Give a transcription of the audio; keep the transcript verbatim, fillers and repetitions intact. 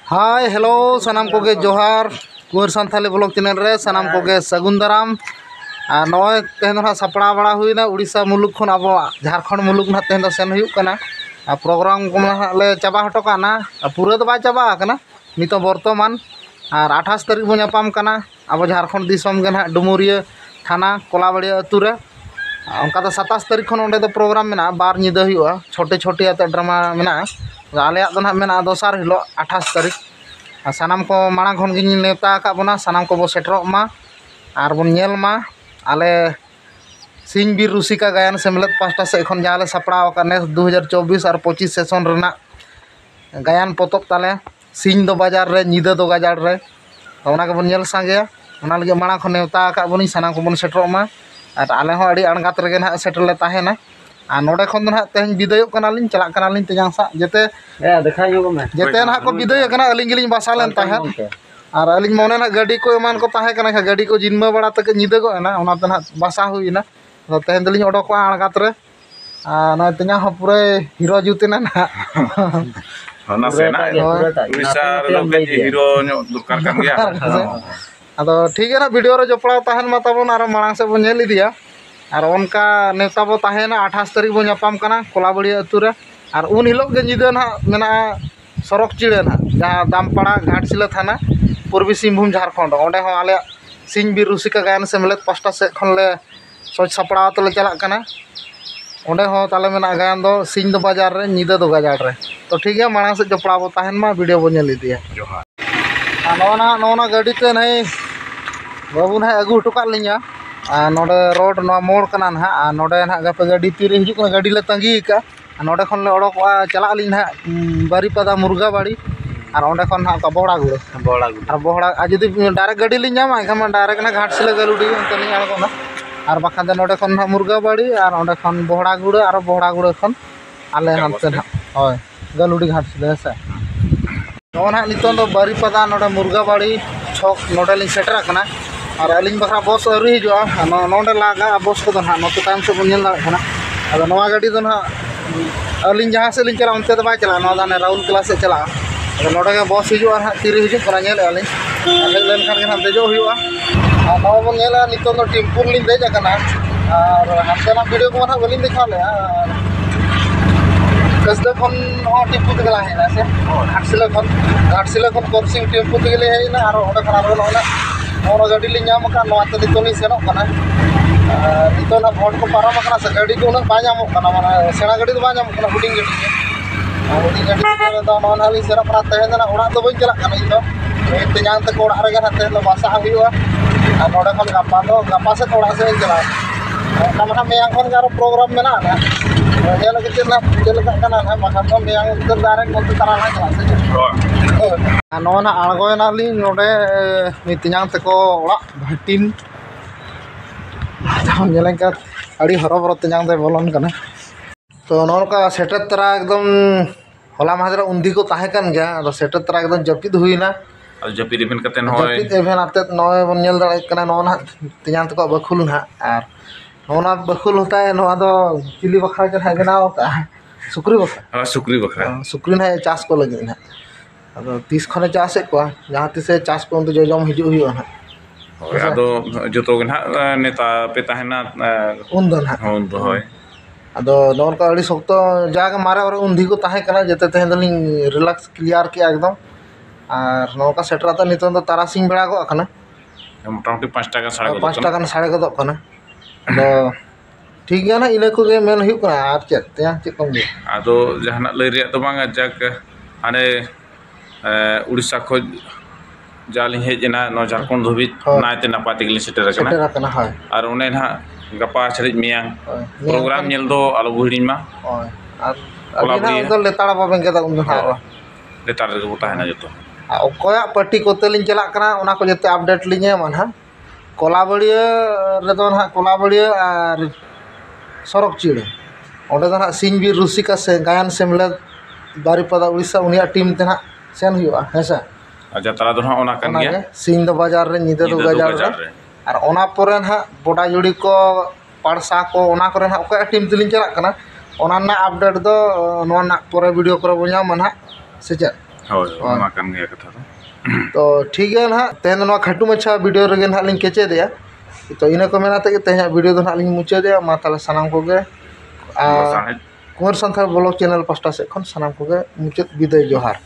Hi hello सानाम Koge जोहार कुंवर Santali blog channel रे सानाम कोगे सगुन दाराम और नय तेहन ना सपड़ा बड़ा हुईना उड़ीसा मुलुक खन अब झारखंड मुलुक ना तेहन सेन हुई कना और प्रोग्राम को ले चाबा हटो काना पूरा तो बाय चाबा कना नित बर्तमान और अठाईस तारीख बो नापाम कना अब झारखंड दिसम गे ना डुमुरिया थाना कोलाबाड़िया अतु रे उनका तो सत्ताईस तारीख खन ओंडे तो प्रोग्राम मेना बार निदा हुआ छोटे छोटे आते ड्रामा मेना आले तो ना मेना दोसार हिलो अठाईस तारीख सानाम को मांग खन गिन नेवता का बना सानाम को बो सेटरोग मा और बन नेल मा आले सिंह बीर रुसिका गायन सेमलेद पास्टा से एखन जहाँ सापड़ा नेस दो हज़ार चौबीस और पच्चीस सेशन रेना गायन पोतब ताले सिंह दो बाजार रे निदा दो गाजार रे ओना के बन नेल सांगे ओना लगे मांग खन नेवता का बनी सानाम को बन सेटरोग मा और आले हो अड़ी अणगात रेगे ना सेटर ले ताहेना और नोडे खन दो ना तेहन बिदाय कनालिन चला कनालिन तेजांग सा जेते जेते ना को बिदाय कना अलिंग गिलिंग बासालेन ताहे और अलिंग मने ना गाड़ी को एमान को ताहे कना गाड़ी को जिनमा बड़ा तक निदा को ना ओना ना बासा हुईना तो तेहन दलिंग ओडोक अणगात रे ना तेजा हो पूरे हीरो जुतेना ना होना सेना उड़ीसा लोगे हीरो नो दुकान kan गया अदो ठीक है ना वीडियो रे जपड़ा ताहन मा ताबोन और मांग से बो नेल इदिया और उनका नेता बो ताहेना अट्ठाईस तारीख बो नापाम कना कोलाबाड़िया अतु रे और उन हिलोग गे निदा ना मेना सरक चिड़े ना जहाँ दामपाड़ा घाटशिला थाना पूर्वी सिंहभूम झारखंड ओंडे हो आले सिंह बीर रुसिका गायन सेमलेद पास्टा से खन ले सोच सपड़ा तो ले चला कना ओंडे हो ताले मेना गायन दो सिंह दो बाजार रे निदा दो गाजार रे तो ठीक है मांग से जपड़ा बो ताहेन मा वीडियो बो नेल इदिया नोना नोना गाड़ी ते नहीं बाबू ना अगू हटो लिया नोडे रोड ना मोड़ कना ना नोडे ना गापे गाड़ी तीरे हिजुक गाड़ी ले तंगी का नोडे खन ले ओडक चला ली ना बारीपादा मुर्गा बाड़ी और ओंडे खन ना का बोहड़ा गुड़े बोहड़ा गुड़े और बोहड़ा जुदी डायरेक्ट गाड़ी ली नामा एखान डायरेक्ट ना घाटशिला गलुडी तनी आड़गोना और बाखान दे नोडे खन ना मुर्गा बाड़ी और ओंडे खन बोहड़ा गुड़े और बोहड़ा गुड़े खन आले हानते ना होय गलुडी घाटशिला से नो ना नितों दो बारीपादा नोडे मुर्गा बाड़ी छक नोडे लिंग सेटरा कना और अलिंग बखरा बस अरी हिजुआ नोडे लागा बस को ना नोते तायम से बन दाड़ा अद नवा गाड़ी दो ना अलिंग जहाँ से लिंग चला उनते तो बाय चला नवा दाने राउल क्लास से चला अद नोडे के बस हिजुआ ना तीरे हिजुक कना नेल अलिंग हेज लेन खान के ना देजो हुआ और नवा बन नेला नितों दो टेम्पो लिंग देज कना और हमसे ना वीडियो को ना बलिंग दिखा ले कसदे खन हो टेम्पो ते गला है से घाटशिला खन घाटशिला खन कोर्सिंग टेम्पो ते गले है ना और ओडे खन आरो ना और गाड़ी ली नाम का नवा ते नितोनी सेनो कना नितो ना भोट को पारम कना से गाड़ी को ना बा नामो कना माने सेना गाड़ी तो बा नामो कना हुडिंग गाड़ी और हुडिंग गाड़ी तो नॉन हाली सेरा परा तहेन ना ओड़ा तो बई चला कना इतो ते जान ते कोड़ा रे ना ते बासा हुआ और नोडे खन गापा तो गापा से थोड़ा से चला ना माने मेयां खन गारो प्रोग्राम मेना ना ये लगे चला चला कना ना माखा तो मेयां उतर डायरेक्ट मत तरा ना चला से नोना आड़गोना ली नोडे मितियां तको ओड़ा भाटिन का अड़ी हरबर तियां दे बोलन कना तो नोनका सेटर तरा एकदम होला मादरा उन्दी को ताहे कन गया तो सेटर तरा एकदम जपिद हुईना और जपिद इवेंट कते होय जपिद इवेंट आते नय बन नेल दाड़े कना नोना तियां तको बखुल ना और नोना बखुल होता है नोआ दो चिली बखरा के है बनाओ का सुक्री बखरा हां सुक्री बखरा सुक्री ना चास को लगे ना अब तीस खने चासे को जहाँ तीसे चास को उन जो जम हिजु हुआ ना अदो जतो गना नेता पे ताहेना उन दो ना उन दो होय अदो नोर का अड़ी सख्त जाग मारे और उन्धी को ताहे कना जते तेहन दलिंग रिलैक्स क्लियर किया एकदम और नोर का सेटर आता नितों दो तारासिंग बेड़ा को कना मोटामुटी पाँच टाका साढ़े को पाँच टाका साढ़े को कना अदो ठीक गया ना इले को गे मेन हुई कना आप चेत त्या चेत कम गे अदो जहाना लय रिया तो बांगा जाक हाने उड़ीसा खो जाली हेजना न झारखंड धोबी नायते नापाते गली सेटर कना सेटर कना हाय और उन्हें ना गपा छरिज मियां प्रोग्राम नेल दो आलो बुहिडिन मा हाय और अभी ना उधर लेताड़ा बाबें के दा उन हारो लेताड़ रे गोता है ना जतो ओकोया पार्टी कोते लिन चला कना ओना को जते अपडेट लिन मन हा कोलाबाड़िया रे दो ना कोलाबाड़िया और सरक चिड़े ओंडे दो ना सिंह बीर रुसिका से गायन सेमलेद बारीपादा उड़ीसा उनिया टीम ते ना सेन हुआ हैसा जतरा दो ओना कन गया सिंह दो बाजार रे निदा दो बाजार रे और ओना परे ना बोडा जुड़ी को पाड़सा को ओना करे ना ओका टीम तलिन चला कना ओना ना अपडेट दो नोना परे वीडियो करे बो냐 मन हा से ᱦᱳᱭ ᱚᱱᱟ ᱠᱟᱱ ᱜᱮᱭᱟ ᱠᱟᱛᱷᱟ ᱫᱚ तो ठीक है ना तेन ना खाटू मच्छा वीडियो रे ना लिंग केचे दिया तो इना को मेनाते के तेहा वीडियो दो ना लिंग मुचे दिया मा ताले सनाम को गे आ कुंवर संथाल ब्लॉग चैनल पास्टा से खन सनाम को गे मुचे विदाय जोहार।